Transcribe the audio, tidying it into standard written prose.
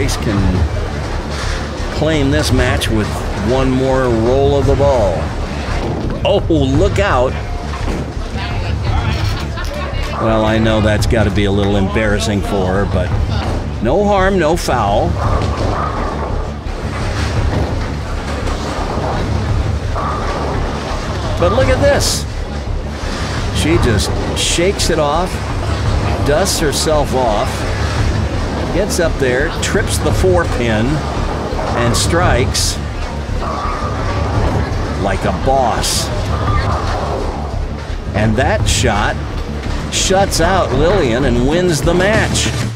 Grace can claim this match with one more roll of the ball. Oh, look out. Well, I know that's got to be a little embarrassing for her, but no harm, no foul. But look at this. She just shakes it off, dusts herself off, gets up there, trips the 4-pin, and strikes like a boss. And that shot shuts out Lillian and wins the match.